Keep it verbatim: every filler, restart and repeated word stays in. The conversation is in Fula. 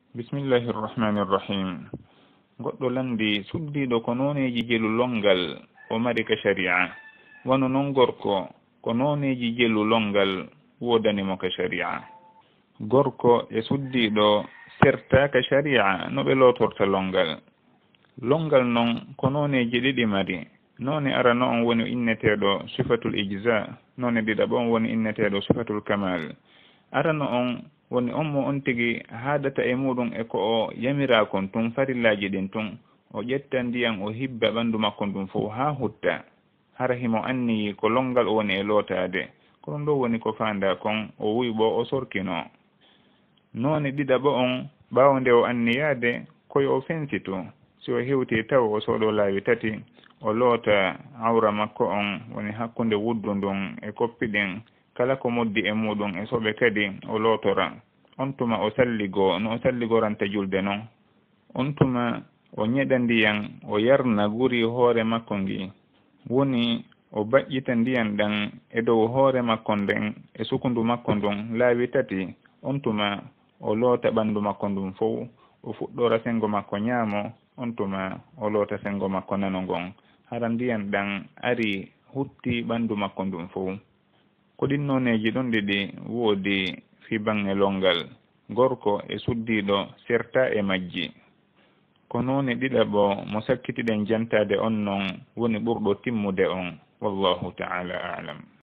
bismillahi rrahmani rrahim. goɗɗo landi suddiɗo ko noneji jelu longal o mari ka sharia, wano non gorko ko noneji jelu longal wodanimo ka sharia. gorko e suddiɗo serta ka sharia no ɓe lotorta longal. longal non ko noneji ɗiɗi mari. none arano on woni inneteɗo sifatul ijza, none ɗiɗaɓo on woni inneteɗo sifatul kamal. arano on woni on mo on tigi haadata e muɗum e ko o yamira kon tun farillaji ɗin tun o ƴetta ndiyan o hibba ɓandu makko ndum fof ha hutta hara himo anniyi ko longal o woni e lootade. kono ɗo woni ko fanda kon o wuyɓo o sorkino. none ɗiɗaɓo on ɓawo nde o anniyade koye o fensitu. si o hewti taw o sooɗo laawi tati o loota awra makko on woni hakkunde wuddu ndun e koppi ɗin kala ko moddi e muɗum e soɓe kadi o lootora. on tuma o salligo no o salligoranta julde noon. on tuma o ñeɗa ndiyan o yarna guri hoore makko ngi, woni o baƴƴita ndiyan ɗan e dow hoore makko nden e sukundu makko ndun laawi tati. on tuma o loota ɓandu makko ndun fof, o fuɗɗora sengo makko ñaamo, on tuma o loota sengo makko nano ngon hara ndiyan ɗan ari hutti ɓandu makko ndun fof. ko ɗin noneji ɗon ɗiɗi woodi fi bange longal. gorko e suddiɗo serta e majji. ko none ɗiɗaɓo mo sakkitiɗen jantade on noon woni ɓurɗo timmude on. wallahu ta'ala a'lam.